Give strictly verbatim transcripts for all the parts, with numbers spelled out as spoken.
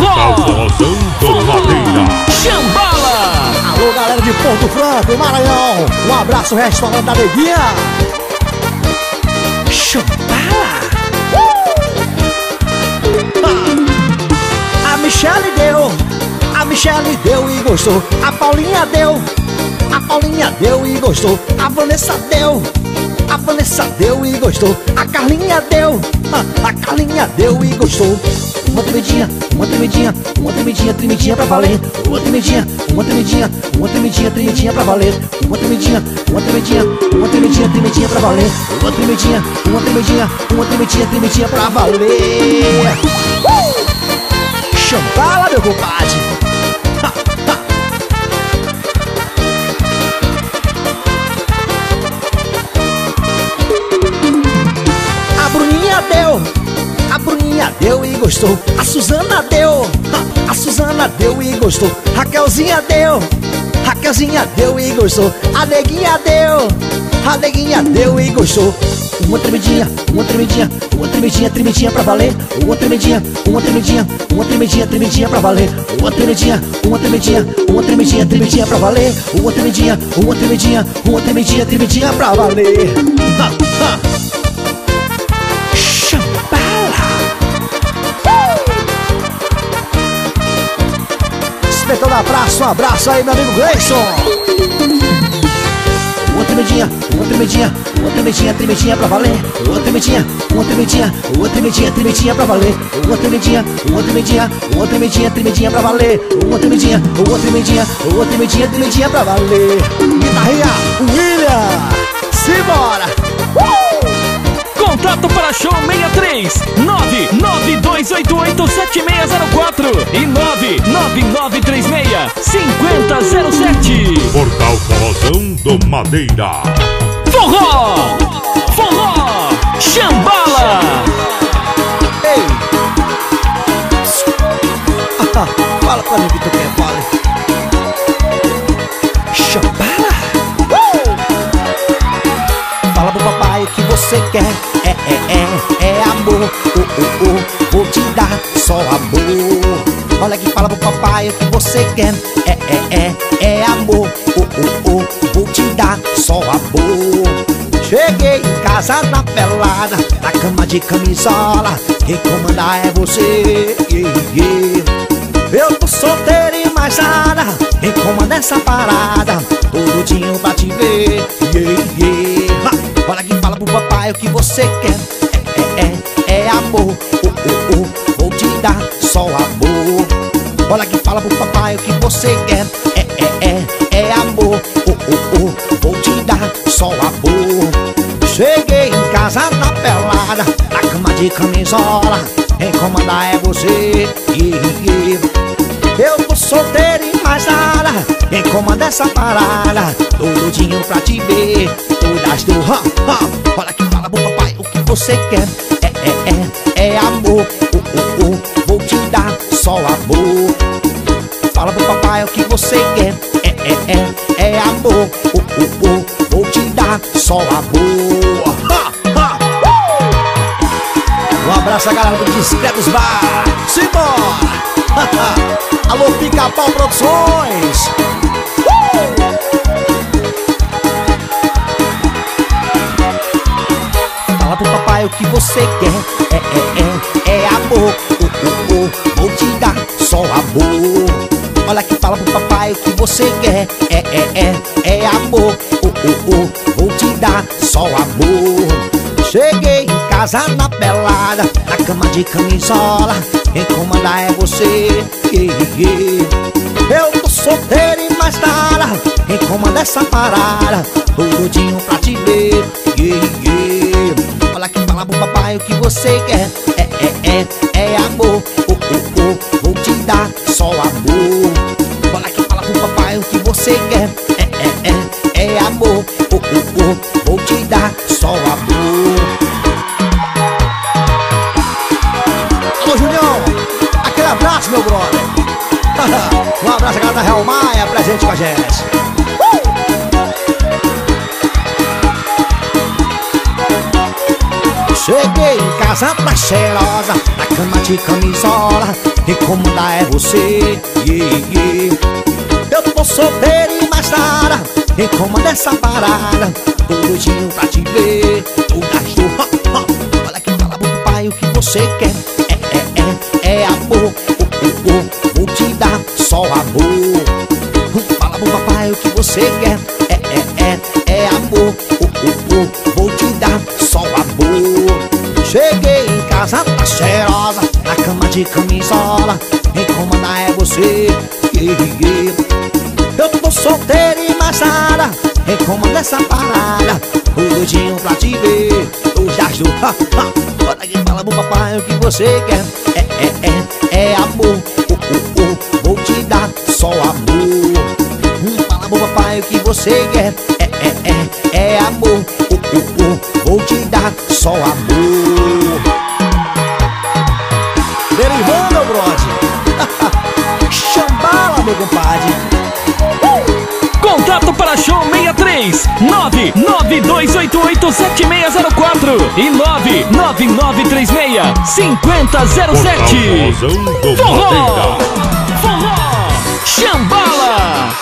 Forró do Madeira. Chambala. Alô, galera de Porto Franco, Maranhão. Um abraço, restaurante da Neguinha. Chambala. A Michele deu, a Michele deu e gostou. A Paulinha deu, a Paulinha deu e gostou. A Vanessa deu, a Vanessa deu e gostou. A Carlinha deu, a Carlinha deu e gostou. Uma tremidinha, uma tremidinha, uma tremidinha, tremidinha pra valer. Uma tremidinha, uma tremidinha, uma tremidinha, tremidinha pra valer. Uma tremidinha, uma tremidinha, uma tremidinha, tremidinha pra valer. Uma tremidinha, uma tremidinha, uma tremidinha, tremidinha pra valer. Uh! Chambala, meu compadre. Ha, ha. A Bruninha deu, a Bruninha deu e gostou. A Suzana deu, ha, a Suzana deu e gostou. Raquelzinha deu, Raquelzinha deu e gostou. A Neguinha deu, a Neguinha deu e gostou. Uma tremidinha, uma tremidinha, uma tremidinha, tremidinha pra valer. Uma tremidinha, uma tremidinha, uma tremidinha, tremidinha pra valer. Uma tremidinha, uma tremidinha, uma tremidinha, tremidinha pra valer. Uma tremidinha, uma tremidinha, uma tremidinha, tremidinha pra valer. Ha, ha. Chambala. Espetão da praça, um abraço aí, meu amigo Gleison. Uma tremidinha, uma tremidinha, uma tremidinha, tremidinha pra valer. Uma tremidinha, uma tremidinha, uma tremidinha, tremidinha pra valer. Uma tremidinha, uma tremidinha, uma tremidinha, tremidinha pra valer. Uma tremidinha, uma tremidinha, uma tremidinha, tremidinha pra valer. Guitarrinha, William, simbora! Uh! Contato para show seis três nove nove dois oito oito sete seis zero quatro e nove nove nove três seis cinco zero zero sete. Portal Forrozão do Madeira. Forró! Forró! Chambala! Ei! Ah, fala pra mim que tu quer, fala. Chambala! Uh! Fala pro papai o que você quer. É, é, é, é amor. Oh, oh, oh, vou te dar só amor. Olha aqui, fala pro papai o que você quer. É, é, é, é amor. Oh, oh, oh, vou te dar só amor. Cheguei em casa na pelada, na cama de camisola. Quem comanda é você, yeah, yeah. Eu tô solteiro e mais nada. Quem comanda essa parada, todo dia pra te ver, yeah, yeah. Ha, olha aqui, fala pro papai o que você quer. É, é, é, é amor. Oh, oh, oh, vou te dar só amor. Olha aqui, fala pro papai o que você quer. É, é, é, é amor. Oh, oh, oh, vou te dar só amor. Cheguei em casa na pelada, na cama de camisola. Quem comanda é você, yeah, yeah. Eu tô solteiro e mais nada. Quem comanda essa parada, doidinho pra te ver. Todas do ha, ha. Olha aqui, fala pro papai o que você quer. É, é, é, é amor. Oh, oh, oh, vou te dar só amor. Fala pro papai o que você quer. É, é, é, é amor. Oh, oh, oh, vou te dar só amor. Ha, ha. Uh! Um abraço a galera do Discretos Bar. Simbora! Alô, Pica-Pau Produções. Uh! Fala pro papai o que você quer. É, é, é, é amor. Oh, oh, oh, vou te dar só amor. Olha aqui, fala pro papai o que você quer. É, é, é, é amor. Oh, oh, oh, vou te dar só amor. Cheguei em casa na pelada, na cama de camisola. Quem comanda é você, yeah, yeah. Eu tô solteiro e mais nada. Quem comanda essa parada, doidinho pra te ver, yeah, yeah. Olha aqui, fala pro papai o que você quer. É, é, é, é amor. Oh, oh, oh, vou te dar só amor. Olha aqui, fala pro papai o que você quer. É, é, é, é amor. Oh, oh, oh, vou te dar só amor. Alô, Julião, aquele abraço, meu brother. Um abraço a galera da Real Maia, presente com a gente. Uh! Cheguei em casa casa tá cheirosa, na cama de camisola, quem comanda é você, yeah, yeah. Eu tô solteiro e mais nada, quem comanda essa parada, tô doidinho pra te ver, o gasto, ha, ha. Olha que fala pro pai o que você quer, é, é, é, é amor, oh, oh, oh. Vou te dar só amor. Fala pro papai o que você quer, é, é, é, é amor, oh, oh, oh. Vou te dar só amor. Cheguei em casa, tá cheirosa, na cama de camisola, quem comanda é você, yeah, yeah. Eu tô solteiro e mais nada, quem comanda essa parada, o doidinho pra te ver, eu já estou, ha, ha. Olha quem fala pro papai o que você quer, é, é, é, é amor, oh, oh, oh. Vou te dar só amor. hum, Fala pro papai o que você quer, é, é, é, é amor, oh, oh, oh. Vou te dar só amor. Derivando, meu brother. Chambala, meu compadre. Contato para show sessenta e três nove nove dois oito oito sete seis zero quatro e nove nove nove três seis cinco zero sete. Forró! Forró! Chambala!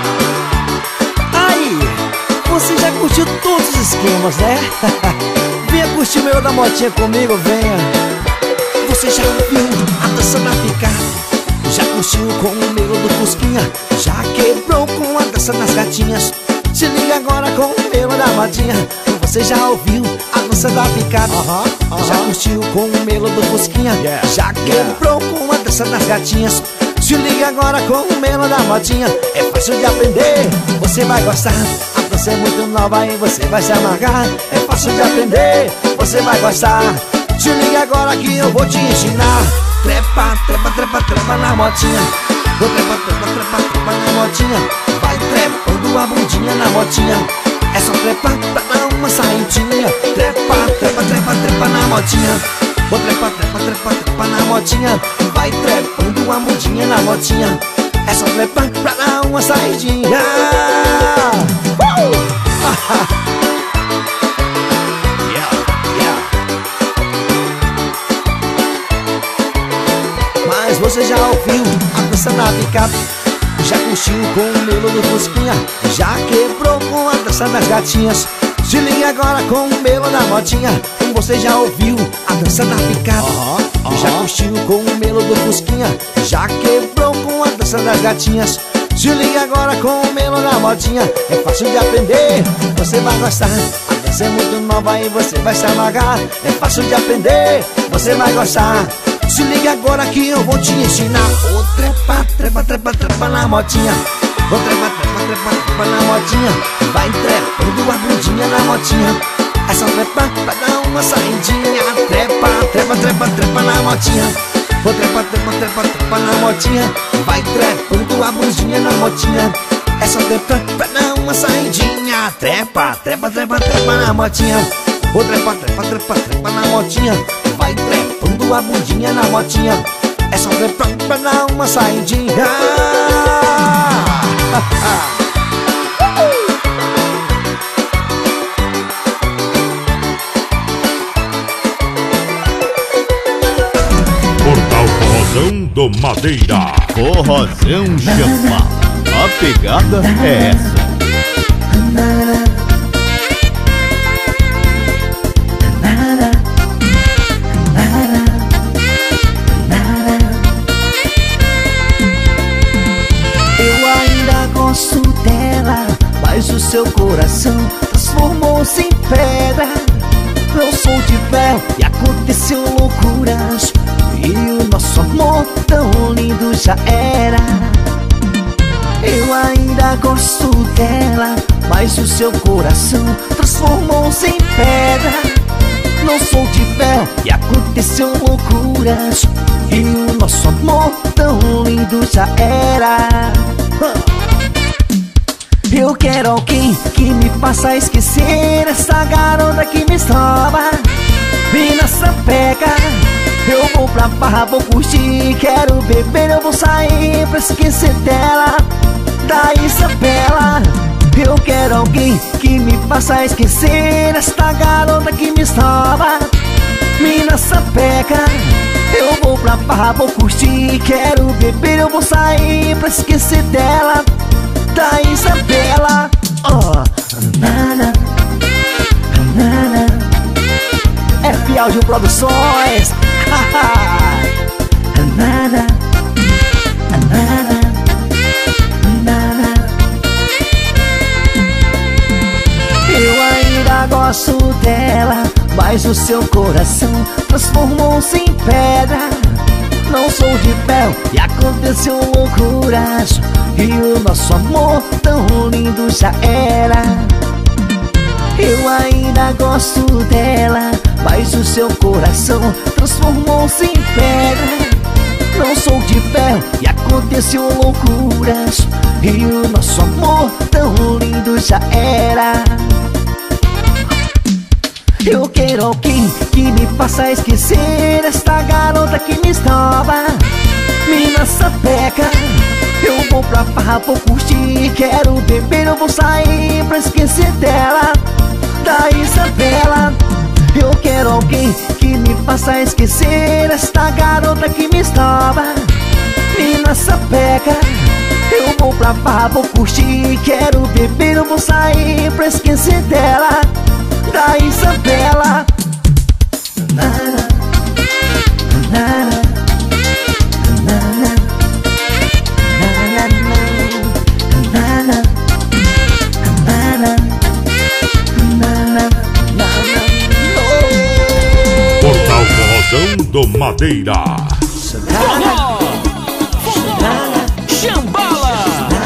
Aí, você já curtiu todos os esquemas, né? Venha curtir o meu da motinha comigo, venha. Você já ouviu a dança da picada? Já curtiu com o melo do Fusquinha? Já quebrou com a dança das gatinhas? Se liga agora com o melo da modinha. Você já ouviu a dança da picada? uh-huh, uh-huh. Já curtiu com o melo do Fusquinha? Yeah, já quebrou yeah. com a dança das gatinhas? Se liga agora com o melo da modinha. É fácil de aprender, você vai gostar. A dança é muito nova e você vai se amargar. É fácil de aprender, você vai gostar. Se liga agora que eu vou te ensinar. Trepa, trepa, trepa, trepa na motinha. Vou trepa, trepa, trepa, trepa na motinha. Vai trepando a bundinha na motinha. É só trepar pra dar uma saidinha. Trepa, trepa, trepa, trepa na motinha. Vou trepa, trepa, trepa, trepa na motinha. Vai trepando a bundinha na motinha. É só trepar pra dar uma saidinha. uh! Mas você já ouviu a dança da picada? Já curtiu com o melo do Fusquinha? Já quebrou com a dança das gatinhas? Se liga agora com o melo da motinha. Você já ouviu a dança da picada? uh-huh, uh-huh. Já curtiu com o melo do Fusquinha? Já quebrou com a dança das gatinhas? Se liga agora com o melo da motinha. É fácil de aprender, você vai gostar. A dança é muito nova e você vai se amargar. É fácil de aprender, você vai gostar. Se liga agora que eu vou te ensinar. Ô trepa, trepa, trepa, trepa na motinha. Ô trepa, trepa, trepa, trepa na motinha. Vai trepando a bundinha na motinha. É só trepar pra dar uma saidinha. Trepa, trepa, trepa, trepa na motinha. Ô trepa, trepa, trepa, trepa na motinha. Vai trepando a bundinha na motinha. É só trepar pra dar uma saidinha. Trepa, trepa, trepa, trepa na motinha. Ô trepa, trepa, trepa, trepa na motinha. Vai trepando a bundinha na motinha. É só trepar pra dar uma saidinha. Portal Forrozão do Madeira. Forrozão Chambala. A pegada é essa. Gosto dela, mas o seu coração transformou-se em pedra. Eu sou de ferro e aconteceu loucuras, e o nosso amor tão lindo já era. Eu ainda gosto dela, mas o seu coração transformou-se em pedra. Não sou de ferro e aconteceu loucuras, e o nosso amor tão lindo já era. Eu quero alguém que me faça esquecer essa garota que me estroba. Vem nessa pega, eu vou pra barra, vou curtir. Quero beber, eu vou sair pra esquecer dela, da Isabela. Eu quero alguém que me faça esquecer esta garota que me estroba. mina sapeca. Eu vou pra barra, vou curtir, quero beber, eu vou sair pra esquecer dela. Da Isabela, oh, nana, nana. F Audio Produções, nana, nana, nana. Eu ainda gosto dela, mas o seu coração transformou-se em pedra. Não sou de ferro e aconteceu loucuras, e o nosso amor tão lindo já era. Eu ainda gosto dela, mas o seu coração transformou-se em pedra. Não sou de ferro e aconteceu loucuras, e o nosso amor tão lindo já era. Eu quero alguém que me faça esquecer esta garota que me esnoba, mina sapeca. Eu vou pra barra, vou curtir, quero beber, eu vou sair pra esquecer dela. Da Isabela, eu quero alguém que me faça esquecer esta garota que me esnoba, mina sapeca. Eu vou pra barra, vou curtir, quero beber, eu vou sair pra esquecer dela. Da Isabela, nana, nana, nana, nana, nana, nana, nana. Portal Forrozão do Madeira. Forró, forró, chambala.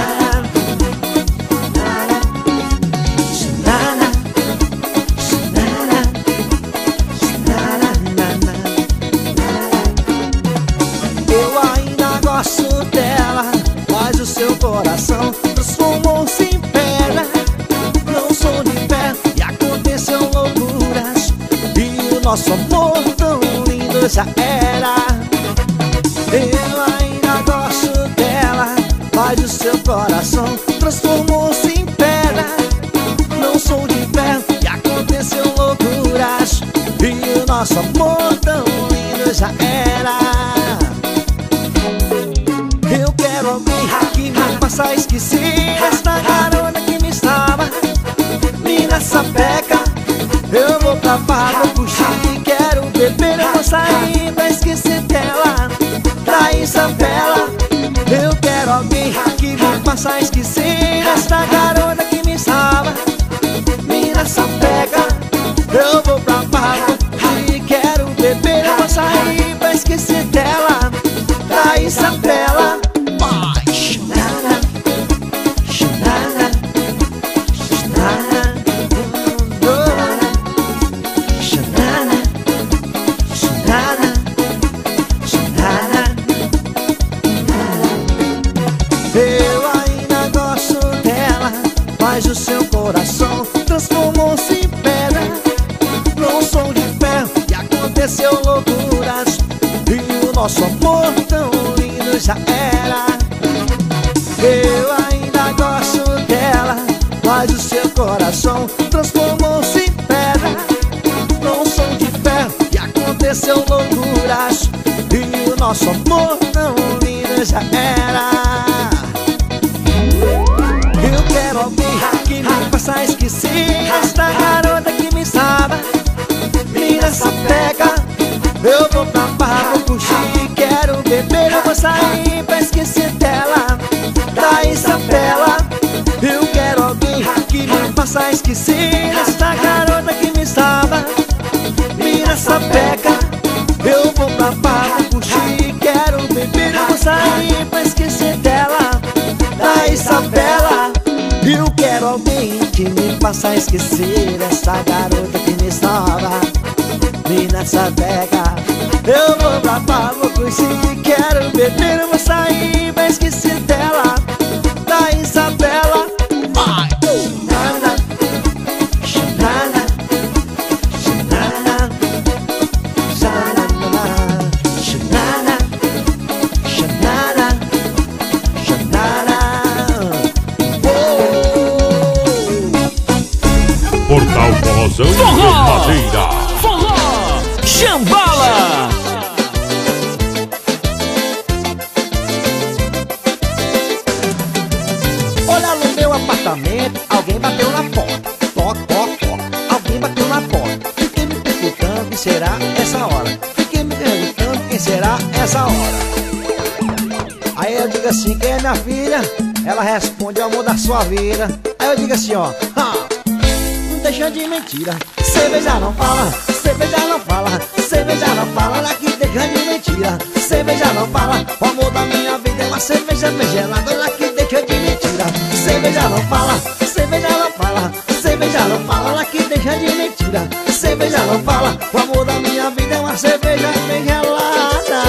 Coração transformou-se em pedra. Não sou de ferro e aconteceu loucuras, e o nosso amor tão lindo já era. Eu ainda gosto dela, mas o seu coração transformou-se em pedra. Não sou de ferro e aconteceu loucuras, e o nosso amor tão lindo já era. Eu quero alguém que me faça esquecer esta garota que me estava, mina sapeca. Eu vou pra barra, vou curtir, quero beber, eu vou sair pra esquecer dela. Da Isabela, eu quero alguém que me faça esquecer esta garota que me estava, mina sapeca. Eu vou pra barra, vou curtir, quero beber, eu vou sair pra esquecer dela. Da Isabela. Eu ainda gosto dela, mas o seu coração transformou-se em pedra. Não sou de ferro e aconteceu loucuras, e o nosso amor tão lindo já era. Eu ainda gosto dela, mas o seu coração transformou-se em pedra. Não sou de ferro e aconteceu loucuras, e o nosso amor tão lindo já era. Eu quero alguém que me faça esquecer esta garota que me estava, mina sapeca. Eu vou pra barra, vou curtir, quero beber, eu vou sair pra esquecer dela. Da Isabela, eu quero alguém que me faça esquecer esta garota que me estava, mina sapeca. Eu vou pra barra, vou curtir, quero beber, eu vou sair pra esquecer dela. Da Isabela, eu quero alguém que me faça esquecer essa garota que me estava, mina sapeca. Eu vou pra barra, vou curtir, quero beber, eu vou sair pra esquecer dela. Da Isabela, vai! Nana, nana, nana, nana, nana, Portal Forrozão do Madeira. Forró, chambala. apartamento, alguém bateu na porta. Toque, toque, toque, alguém bateu na porta. Fiquei me perguntando quem será essa hora. Fiquei me perguntando quem será essa hora. Aí eu digo assim, quem é minha filha? Ela responde, amor da sua vida. Aí eu digo assim, ó, ha, não deixa de mentira. Cerveja não fala, cerveja não fala, cerveja não fala, ela que deixa de mentira. Cerveja não fala, o amor da minha vida é uma cerveja bem gelada, ela que deixa de mentira. Cerveja não fala, cerveja não fala, cerveja não fala, ela que deixa de mentira. Cerveja não fala, o amor da minha vida é uma cerveja bem gelada.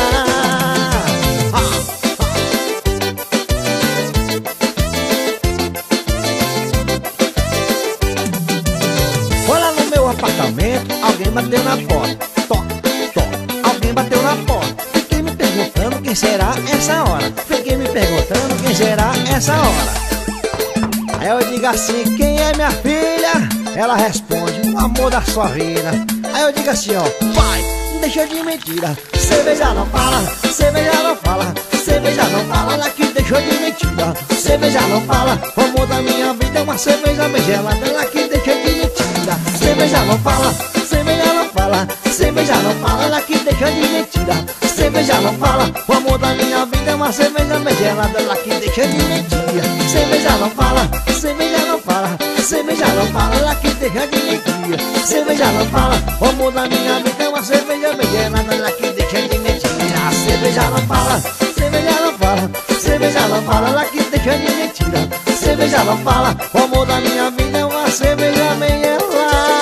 Apartamento, alguém bateu na porta. Toque, toque, alguém bateu na porta. Fiquei me perguntando quem será essa hora. Fiquei me perguntando quem será essa hora. Aí eu digo assim, quem é minha filha? Ela responde, o amor da sua vida. Aí eu digo assim, ó, pai, não deixa de mentira. Cerveja não fala, cerveja não fala, cerveja não fala, ela que deixou de mentira. Cerveja não fala, o amor da minha vida é uma cerveja bem gelada, ela que deixou de mentira. Cerveja não fala, cerveja não fala, cerveja não fala, ela que deixa de mentira. Cerveja não fala, o amor da minha vida é uma cerveja bem gelada, ela que deixa de mentira. Cerveja não fala, cerveja não fala, cerveja não fala, ela que deixa de mentira. Cerveja não fala, o amor da minha vida é uma cerveja bem gelada, ela que deixa de mentira. Cerveja não fala, cerveja não fala, cerveja não fala, ela que deixa de mentira. Cerveja não fala, o amor da minha vida é uma cerveja bem gelada.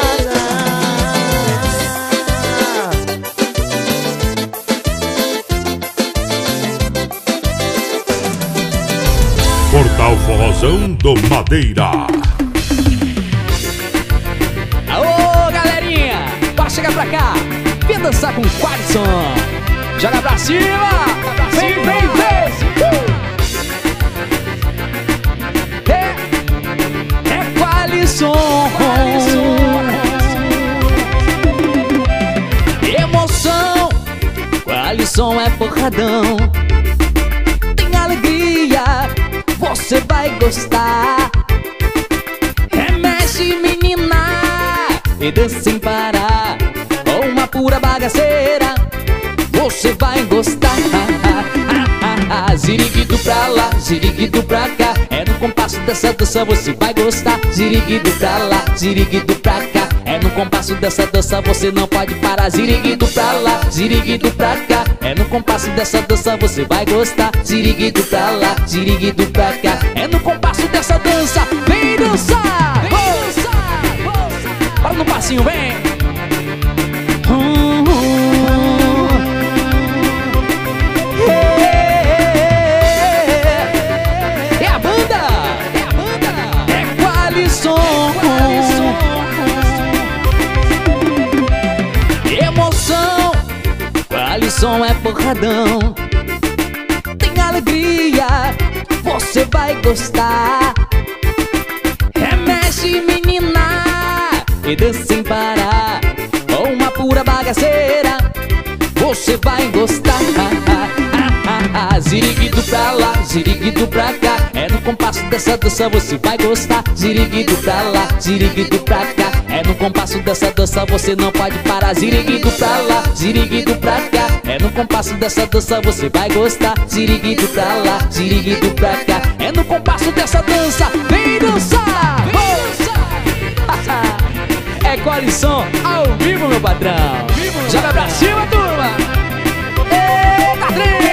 Portal Forrozão do Madeira. Alô, galerinha, pode chegar pra cá, vem dançar com o Qualisson. Joga pra cima, vem, vem, vem. Uh! É, é Qualisson. Emoção, Qualisson é porradão. Tem alegria, você vai gostar. Remexe, menina, e dança sem parar. Com uma pura bagaceira, você vai gostar. Ziriguido pra lá, ziriguido pra cá, é no compasso dessa dança você vai gostar. Ziriguido pra lá, ziriguido pra cá, é no compasso dessa dança você não pode parar. Ziriguido pra lá, ziriguido pra cá, é no compasso dessa dança você vai gostar. Ziriguido pra lá, ziriguido pra cá, é no compasso dessa dança. Vem dançar, vem dançar, dançar. Bora no passinho, vem. Hum, hum. É a banda, é a banda, é Qualisson. Emoção, Qualisson é porradão. Tem alegria, você vai gostar. Remexe, menina, e dança sem parar. Com uma pura bagaceira, você vai gostar. Ziriguido pra lá, ziriguido pra cá, é no compasso dessa dança você vai gostar. Ziriguido pra lá, ziriguido pra cá, é no compasso dessa dança você não pode parar. Ziriguido pra lá, ziriguido pra cá, é no compasso dessa dança você vai gostar. Ziriguido pra lá, ziriguido pra cá, é no compasso dessa dança. Vem dançar, vem dançar. É Qualisson ao vivo, meu patrão. Joga pra cima, turma. Eita, trem.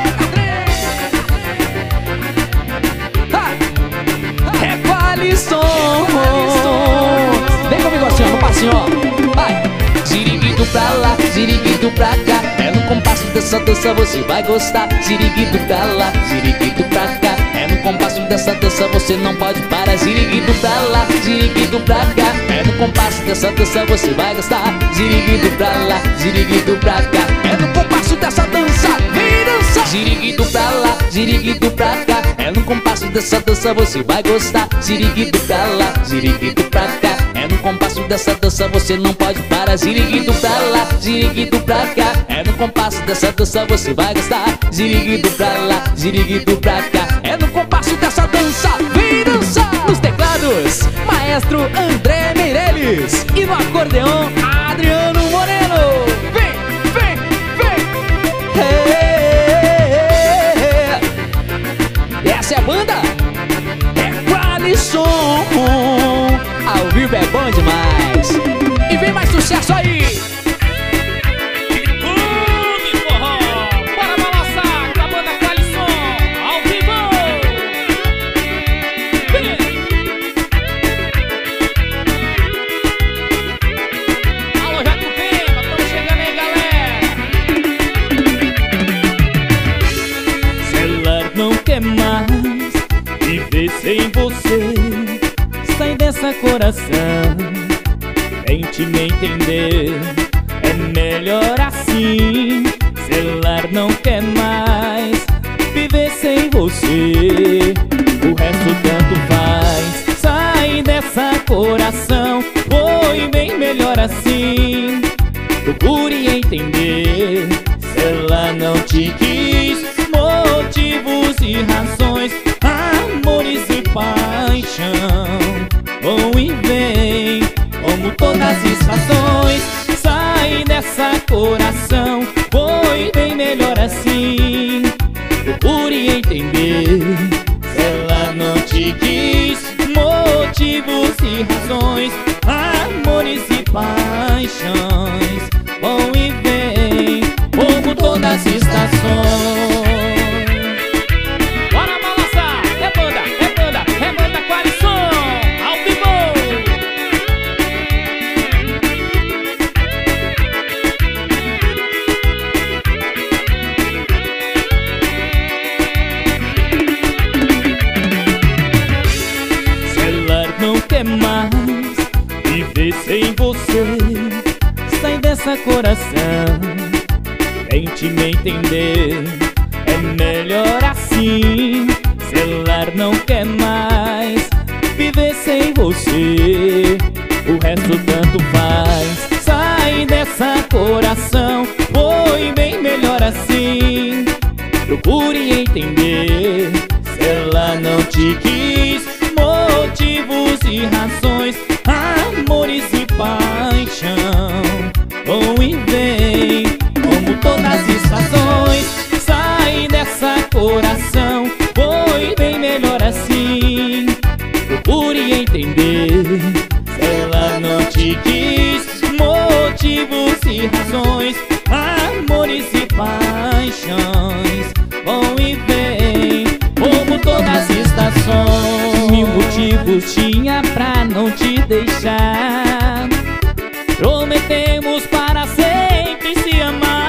É Qualisson. Vem comigo assim, ó, no passinho, ó. Vai. Ziriguido pra lá, ziriguido pra cá, é no compasso dessa dança você vai gostar. Ziriguido pra lá, ziriguido pra cá, é no compasso dessa dança você não pode parar. Ziriguido pra lá, ziriguido pra cá, é no compasso dessa dança você vai gostar. Ziriguido pra lá, ziriguido pra cá, é no compasso dessa dança. Vem dançar. Ziriguido pra lá, ziriguido pra cá, é no compasso dessa dança você vai gostar. Ziriguido pra lá, ziriguido pra cá, é no compasso dessa dança você não pode parar. Ziriguido pra lá, ziriguido pra cá, é no compasso dessa dança você vai gostar. Ziriguido pra lá, ziriguido pra cá, é no compasso dessa dança. Vem dançar. Nos teclados, Maestro André Meirelles. E no acordeon, Adriano Moreno. Vem, vem, vem. Hey, essa é a banda? É Qualisson. Ao vivo é bom demais. E vem mais sucesso aí. Mais viver sem você, sai dessa coração, tente me entender, é melhor assim. Celular não quer mais viver sem você, o resto tanto faz. Sai dessa coração, foi bem melhor assim. Procure entender, celular não te quis, motivos e razões, amores e paixão vão e vem, como todas as estações. Sai dessa coração, foi bem melhor assim. Procure entender, se ela não te quis, motivos e razões, amores e paixões vão e vem, como todas as estações. Mais viver sem você, sai dessa coração, tente me entender, é melhor assim. Celular não quer mais viver sem você, o resto tanto faz. Sai dessa coração, foi bem melhor assim. Procure entender, se ela não te quis, motivos e razões, amores e paixão vão e vem, como todas as estações. Sai dessa coração, foi bem melhor assim. Procure entender, se ela não te quis, motivos e razões, amores e paixões vão e vem, como todas as estações. Mil motivos tinha pra não te deixar, prometemos para sempre se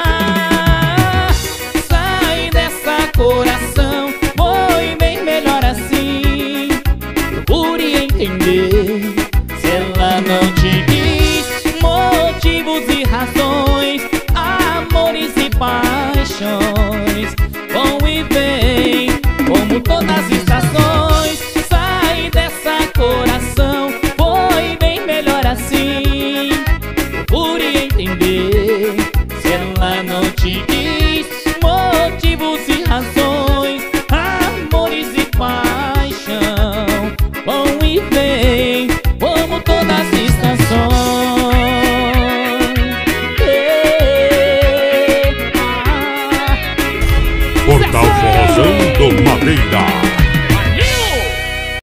amar. Sai dessa coração, foi bem melhor assim. Procure entender, se ela não te quis, motivos e razões, amores e paixões vão e vem, como todas as estações. Sai dessa coração, foi bem melhor assim. Procure entender, se ela não te quis, motivos e razões, amores e paixão vão e vem, como todas as estações. Portal Forrozão do Madeira.